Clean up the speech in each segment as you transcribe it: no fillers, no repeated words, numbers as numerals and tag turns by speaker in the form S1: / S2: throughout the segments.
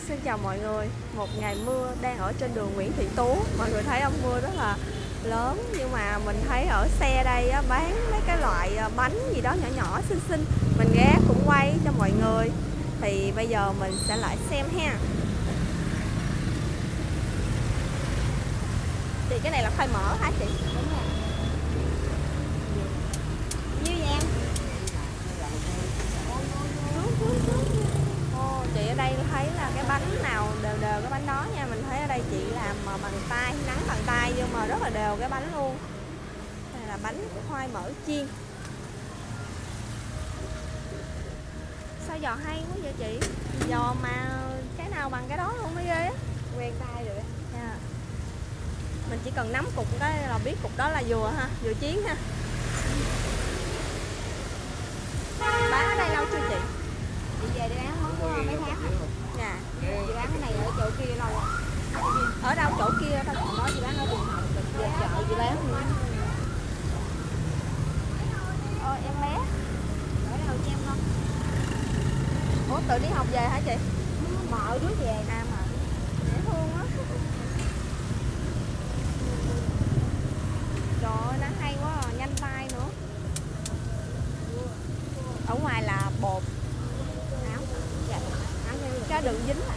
S1: Xin chào mọi người. Một ngày mưa đang ở trên đường Nguyễn Thị Tú. Mọi người thấy không, mưa rất là lớn. Nhưng mà mình thấy ở xe đây á, bán mấy cái loại bánh gì đó nhỏ nhỏ xinh xinh. Mình ghé cũng quay cho mọi người. Thì bây giờ mình sẽ lại xem ha. Thì cái này là khoai mỡ hả chị?
S2: Đúng rồi. Nhiêu vậy em?
S1: Chị ở đây thấy là cái bánh nào đều đều cái bánh đó nha. Mình thấy ở đây chị làm bằng tay, nắng bằng tay nhưng mà rất là đều cái bánh luôn. Đây là bánh khoai mỡ chiên. Sao giò hay quá vậy chị? Giò mà cái nào bằng cái đó luôn mới ghê á.
S2: Quen tay rồi.
S1: Yeah. Mình chỉ cần nắm cục cái là biết cục đó là dừa ha, dừa chiến ha. Bán ở đây lâu chưa chị?
S2: Chị về đi bán món mấy tháng rồi.
S1: Dạ.
S2: Chị bán cái này ở chỗ kia lâu rồi.
S1: Ở đâu chỗ kia thôi?
S2: Còn đó chị bán ở Quận Hồng, về chợ chị bán nữa.
S1: Em bé.
S2: Ở đâu cho em không?
S1: Ủa tự đi học về hả chị?
S2: Mợ đứa về.
S1: À mà dễ thương á. Trời ơi, nắng hay quá à, nhanh tay nữa. Ở ngoài là bột áo, dạ, cái đựng dính lại.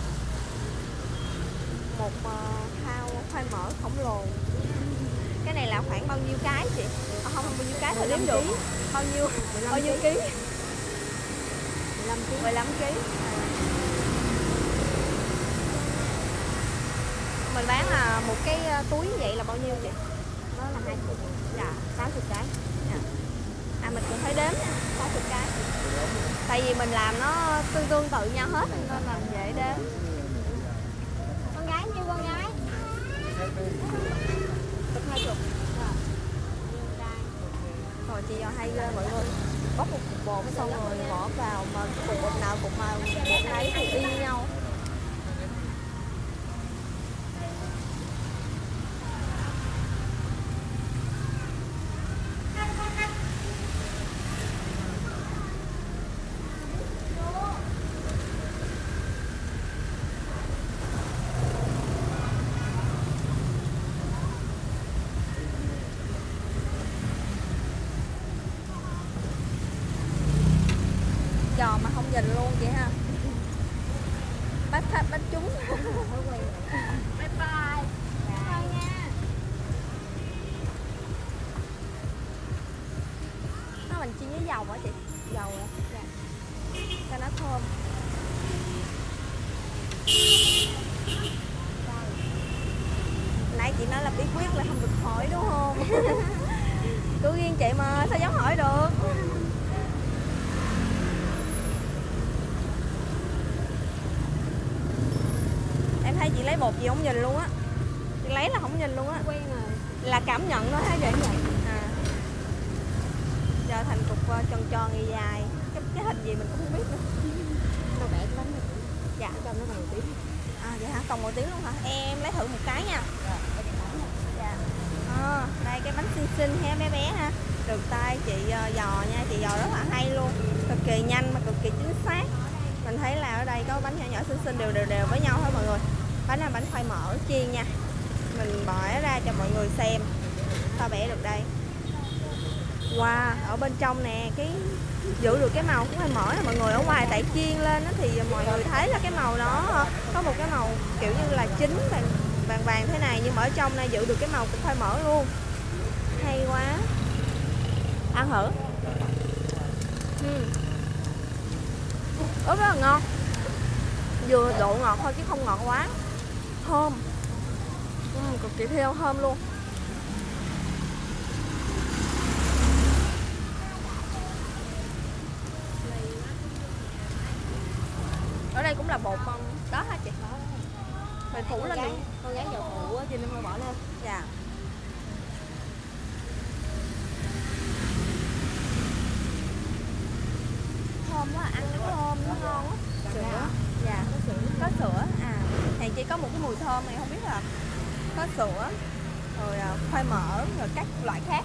S1: Một thao khoai mỡ khổng lồ. Cái này là khoảng bao nhiêu cái chị? Không bao nhiêu cái thôi đếm được. Bao nhiêu ký? 15 ký. Mình bán là một cái túi vậy là bao nhiêu chị?
S2: Đó là 20.
S1: Dạ,
S2: 60 cái.
S1: dạ. À mình cũng phải đếm nha, 60 cái. Tại vì mình làm nó tương tự nhau hết nên là dễ đếm.
S2: Con gái nhiêu con gái?
S1: Được 20. Rồi chị giò hay ghê mọi người. Bóc một cục bột xong rồi bỏ vào mà cục bột nào cũng mà bột ấy thì y như nhau. Giò mà không nhìn luôn vậy ha. Bắt khách bắt trúng.
S2: Bye bye. Thôi nha.
S1: Nó mình chiên với dầu hả chị? Dầu hả? Dạ. Cho nó thơm. Nãy chị nói là bí quyết là không được hỏi đúng không? Cứ riêng chị mà sao dám hỏi được. Em thấy chị lấy bột gì không nhìn luôn á. Chị lấy là không nhìn luôn á.
S2: Quen rồi.
S1: Là cảm nhận thôi hả vậy? À. Giờ thành cục tròn tròn dài dài. Cái hình gì mình cũng không biết nữa.
S2: Nó bẻ cái bánh này.
S1: Dạ.
S2: Trong nó còn một tí.
S1: À vậy hả? Còn một tiếng luôn hả? Em lấy thử một cái nha. Dạ. Đây cái bánh xinh xinh ha bé bé ha. Được tay chị giò nha, chị giò rất là hay luôn. Cực kỳ nhanh mà cực kỳ chính xác. Mình thấy là ở đây có bánh nhỏ nhỏ xinh xinh đều với nhau hết mọi người. Bánh là bánh khoai mỡ chiên nha. Mình bỏ ra cho mọi người xem. Ta bẻ được đây. Wow, ở bên trong nè, cái giữ được cái màu của khoai mỡ này mọi người. Ở ngoài tại chiên lên đó, thì mọi người thấy là cái màu nó có một cái màu kiểu như là chín vàng vàng thế này, nhưng mà ở trong này giữ được cái màu của khoai mỡ luôn. Hay quá. Ăn thử. Ướp rất là ngon. Vừa độ ngọt thôi chứ không ngọt quá. Thơm. Cực kỳ thơm luôn. Ở đây cũng là bột đó hả chị? Mình phủ lên đi.
S2: Con gái dầu phụ á, Trinh em bỏ lên.
S1: Dạ. Thơm quá, ăn nó thơm, nó ngon quá.
S2: Sữa.
S1: Dạ. Có sữa. À, thì chỉ có một cái mùi thơm này không biết là có sữa, rồi khoai mỡ, rồi các loại khác.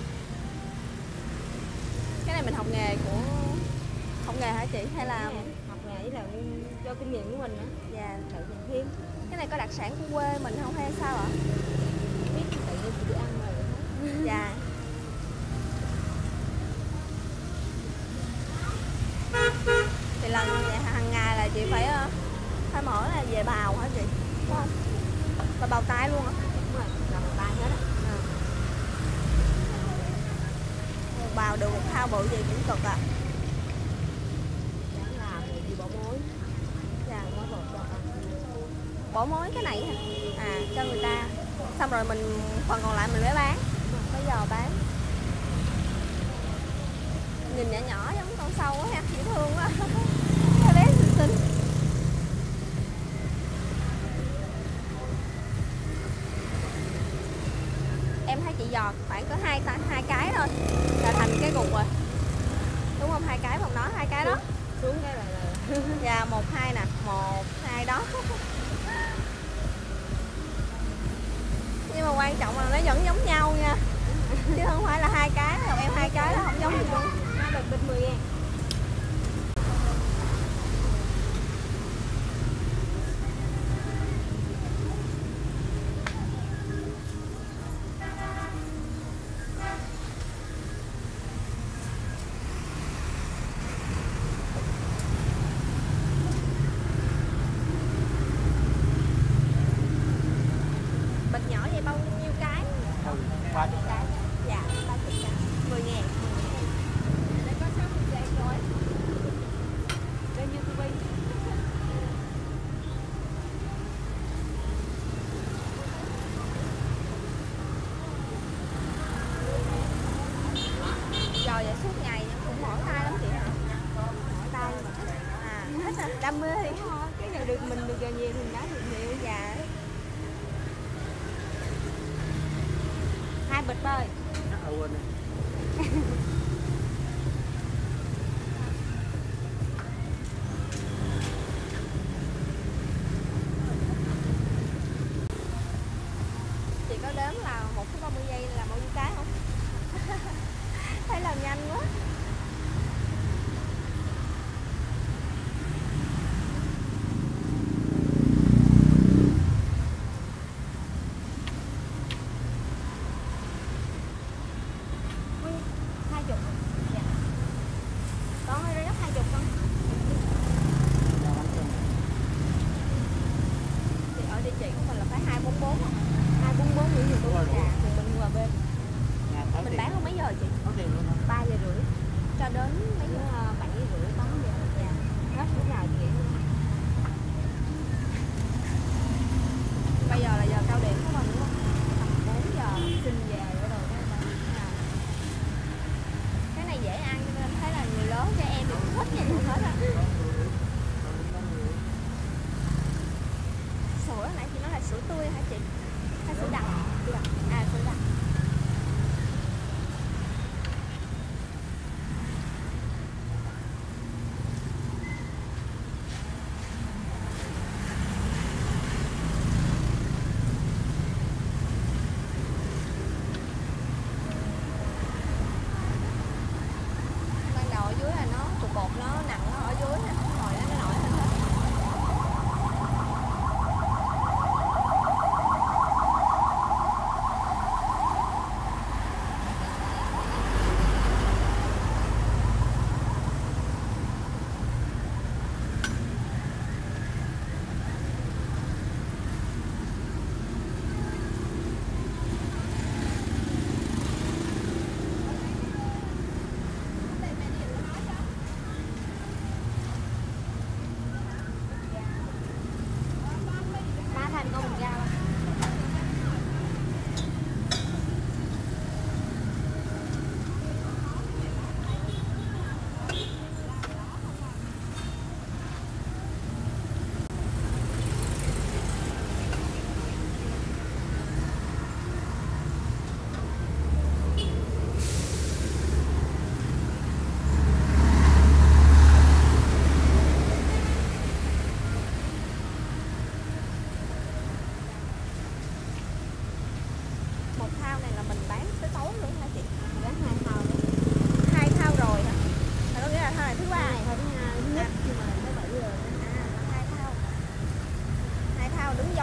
S1: Cái này mình học nghề hả chị hay là
S2: Học mà với là do kinh nghiệm của mình nữa.
S1: Dạ.
S2: Tự mình thêm.
S1: Cái này có đặc sản của quê mình không hay sao ạ?
S2: Biết tự nhiên chị đi ăn rồi.
S1: Dạ. Thì lần hàng ngày là chị phải mở là về bào hả chị? Đúng không? Và bào tay luôn hả?
S2: Đúng rồi, làm tay hết á.
S1: Một bào được một thao bự gì cũng cực à.
S2: Đáng làm thì đi bỏ mối.
S1: Dạ.
S2: Mối bột cho ăn.
S1: Bỏ mối cái này hả? À, cho người ta. Xong rồi mình phần còn lại mình mới bán. Bây giờ bán. Nhìn nhỏ nhỏ giống con sâu quá ha, dễ thương quá. Cái bé xinh xinh. Em thấy chị giọt khoảng có hai cái thôi là thành cái cục rồi. Đúng không? Hai cái một đó, hai cái đó.
S2: Xuống cái là
S1: Dạ, 1 2 nè, 1 2 đó. Nhưng mà quan trọng là nó vẫn giống nhau nha. Chứ không phải là hai cái, rồi em hai cái là không giống gì luôn.
S2: nó được bịch 10 ngàn.
S1: Bịch nhỏ vậy bao nhiêu cái?
S3: 30 cái.
S1: Dạ, 30 cái. 10 ngàn.
S2: Đây có 60 giây rồi. Lên YouTube.
S1: Rồi vậy suốt ngày em cũng mỏi tay lắm chị hả?
S2: Mỏi tay mà thích.
S1: À, thích hả? Đam mê thì
S2: Đúng rồi, cái nào được mình được giờ nhiều thì mình bán được nhiều.
S1: dạ.
S2: 2 bịch thôi.
S3: quên đi.
S1: Chị có đếm là 1 phút 30 giây là bao nhiêu cái không? Thấy làm nhanh quá.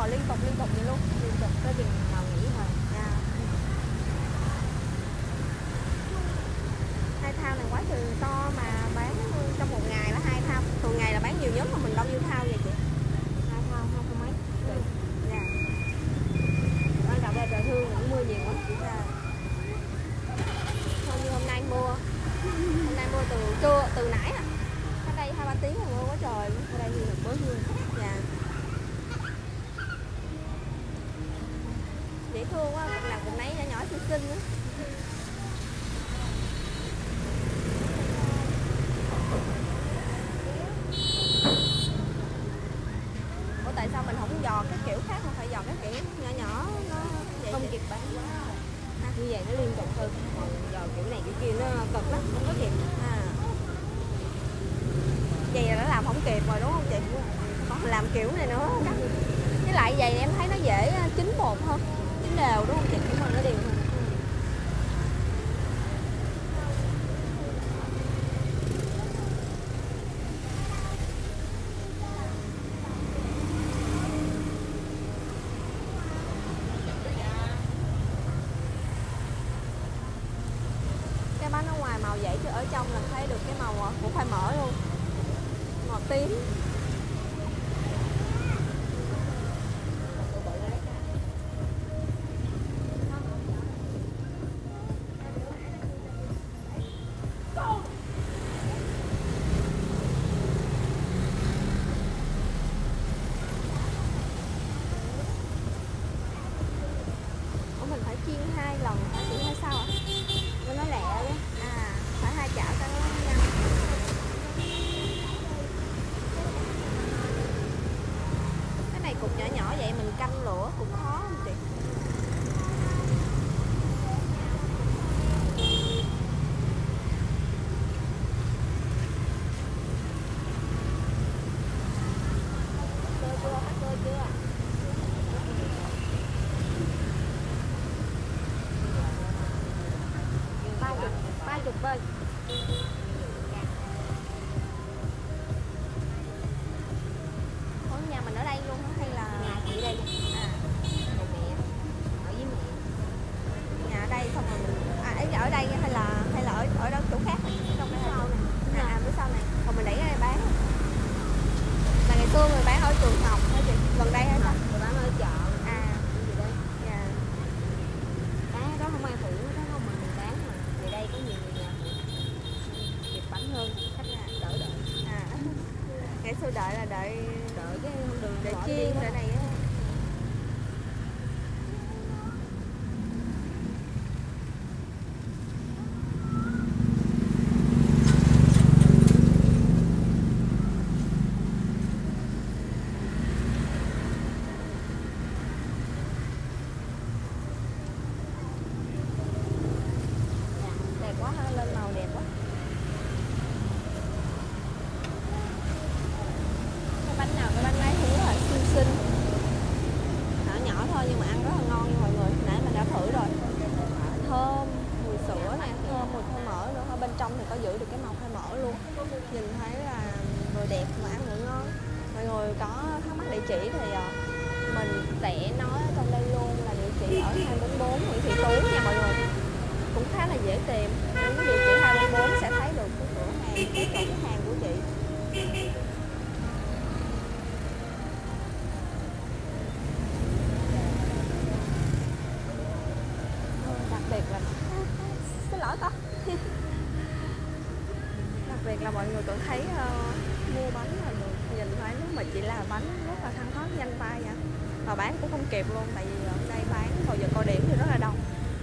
S1: dò liên tục vậy luôn.
S2: Liên tục tới chừng nào nghỉ thôi.
S1: Dạ. Hai thao này quá trời to mà bán trong một ngày là hai thao. Thường ngày là bán nhiều nhất mà mình bao nhiêu thao vậy chị?
S2: 2 thao, 2 thao mấy.
S1: Dạ.
S2: Ban đầu ra trời thương cũng mua nhiều quá.
S1: Dạ. Thôi như hôm nay mua từ trưa, từ nãy à. Ở đây 2-3 tiếng rồi mua quá trời luôn.
S2: Ở đây thì được bớt luôn.
S1: Dạ. Dễ thương quá, cục nào cục nấy nhỏ nhỏ xinh xinh nữa. Ủa tại sao mình không dò cái kiểu khác mà phải dò cái kiểu nhỏ nhỏ nó vậy
S2: Không
S1: chị?
S2: kịp bán. Như vậy nó liên tục hơn. Còn giờ kiểu này kiểu kia nó cực lắm, không có kịp.
S1: À. Vậy là đã làm không kịp rồi đúng không chị? Còn làm kiểu này nữa. Với lại vậy em thấy nó dễ chín bột hơn, chín đều đúng không chị?
S2: Đúng rồi, nó đều hơn.
S1: Cái bánh ở ngoài màu vậy chứ ở trong là thấy được cái màu của khoai mỡ luôn, màu tím. Ủa mình phải chiên 2 lần hả chị hay sao ạ?
S2: Nó lẹ đó.
S1: À, phải 2 chảo cho nó nhanh. Cái này cục nhỏ nhỏ vậy mình canh lửa cũng khó không chị?
S2: Cơ chưa? 30 bên.
S1: Ủa nhà mình ở đây luôn hả hay là
S2: Nhà chị đây luôn.
S1: à
S2: Còn mẹ ở với mẹ.
S1: nhà ở đây xong rồi mình ấy ở đây hay là ở đâu chỗ khác trong cái sau này à phía sau này còn mình đẩy ra đây bán là ngày xưa người bán ở trường học hả chị gần đây hay sao
S2: Người bán ở chợ.
S1: à
S2: Gì đây?
S1: dạ
S2: Cái đó không ai phụ, đó không mà mình bán mà. Về đây có nhiều người nhà phụ. Kịp bánh hơn, khách đỡ đợi.
S1: à ngày xưa đợi là đợi
S2: Đợi cái đường
S1: để
S2: bỏ
S1: chiên
S2: đi
S1: đợi này á. Đẹp quá ha, lên màu đẹp quá. Cái bánh nào cái bánh ấy cũng rất là xinh xinh, nhỏ nhỏ thôi nhưng mà ăn rất là ngon nha mọi người. Nãy mình đã thử rồi, thơm mùi sữa nè, thơm mùi khoai mỡ nữa. Ở bên trong thì có giữ được cái màu khoai mỡ luôn, nhìn thấy là vừa đẹp mà ăn vừa ngon. Mọi người có thắc mắc địa chỉ thì mình sẽ nói ở trong đây luôn là địa chỉ ở 244 Nguyễn Thị Tú nha mọi người, cũng khá là dễ tìm. Đến cái địa chỉ 244 sẽ thấy được cái cửa hàng, cái chỗ cái hàng của chị. Đặc biệt là xin lỗi con đặc biệt là mọi người còn thấy mua bánh là được nhìn thấy lúc mà chị làm bánh rất là thăng thoát nhanh tay vậy, và bán cũng không kịp luôn tại vì ở đây bán vào giờ cao điểm thì rất là đông.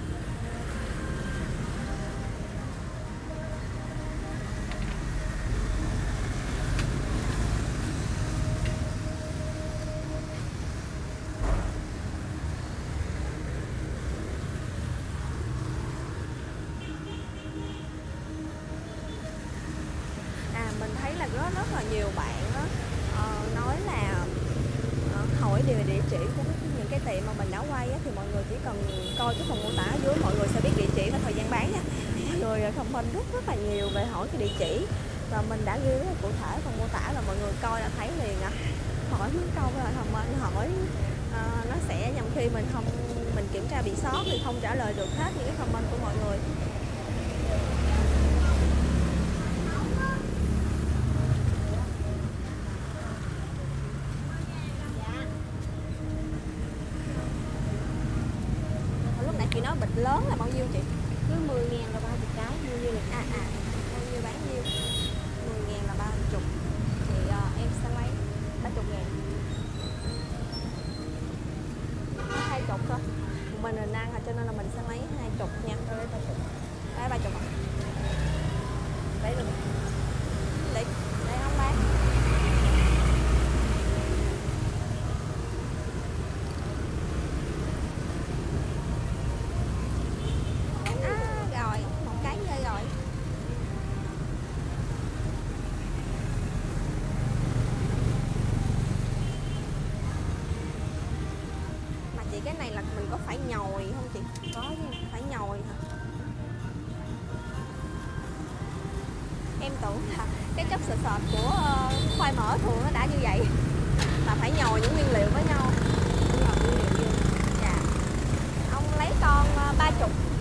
S1: Mình thấy là rất là nhiều bạn đó, nói là hỏi về địa chỉ của những cái tiệm mà mình đã quay á, thì mọi người chỉ cần coi cái phần mô tả ở dưới mọi người sẽ biết địa chỉ và thời gian bán nha. Mọi người comment rất là nhiều về hỏi cái địa chỉ và mình đã ghi rất là cụ thể phần mô tả và mọi người coi là thấy liền à. Hỏi mấy câu là comment hỏi nó sẽ nhằm khi mình kiểm tra bị sót thì không trả lời được hết những cái comment của mọi người. Lúc nãy chị nói bịch lớn là bao nhiêu chị?
S2: Cứ 10.000 là 30 cái, mua như là
S1: Bao nhiêu bán nhiêu? 10.000 là 30. Thì em sẽ lấy 30.000. Có 20 thôi. Mình là ăn cho nên là mình sẽ lấy 20 nha. Lấy 30 à? Lấy được. Lấy không bán. Rồi, một cái rơi rồi. Mà chị cái này là mình có phải nhồi không chị?
S2: có chứ.
S1: Phải nhồi hả? Em tưởng là cái chất sệt sệt của khoai mỡ thường nó đã như vậy, là phải nhồi những nguyên liệu với nhau.
S2: Nhồi nguyên liệu vô.
S1: Dạ. Ông lấy con 30.